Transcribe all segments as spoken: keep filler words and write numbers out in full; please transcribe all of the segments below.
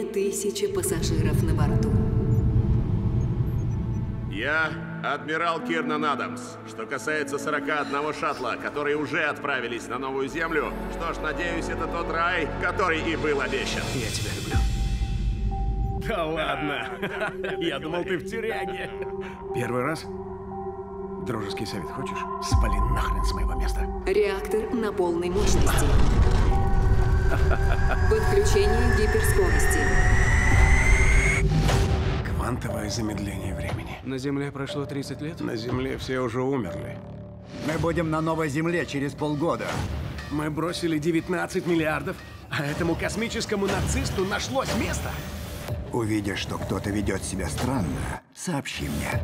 тысячи пассажиров на борту. Я адмирал Кирнан Адамс. Что касается сорока одного шаттла, которые уже отправились на новую Землю, что ж, надеюсь, это тот рай, который и был обещан. Я тебя люблю. Да ладно. Я думал, ты в тюряге. Первый раз? Дружеский совет хочешь? Спали нахрен с моего места. Реактор на полной мощности. Подключение гиперскорости. Квантовое замедление времени. На Земле прошло тридцать лет? На Земле все уже умерли. Мы будем на новой Земле через полгода. Мы бросили девятнадцать миллиардов, а этому космическому нацисту нашлось место. Увидишь, что кто-то ведет себя странно, сообщи мне.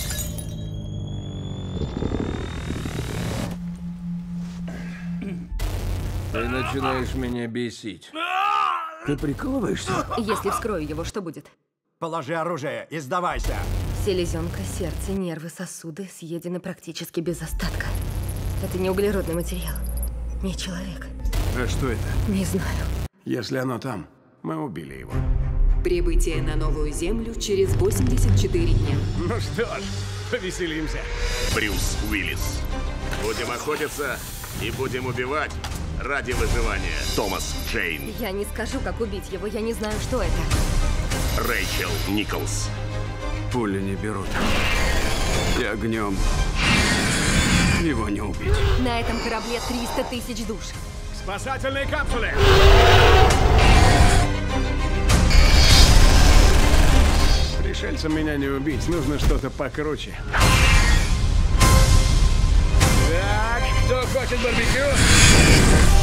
Ты начинаешь меня бесить. Ты прикалываешься? Если вскрою его, что будет? Положи оружие и сдавайся. Селезенка, сердце, нервы, сосуды съедены практически без остатка. Это не углеродный материал, не человек. А что это? Не знаю. Если оно там, мы убили его. Прибытие на новую Землю через восемьдесят четыре дня. Ну что ж, повеселимся. Брюс Уиллис. Будем охотиться и будем убивать ради выживания. Томас Джейн. Я не скажу, как убить его, я не знаю, что это. Рэйчел Николс. Пули не берут. И огнем его не убить. На этом корабле триста тысяч душ. Спасательные капсулы! Пришельцам меня не убить, нужно что-то покруче. Так, кто хочет барбекю?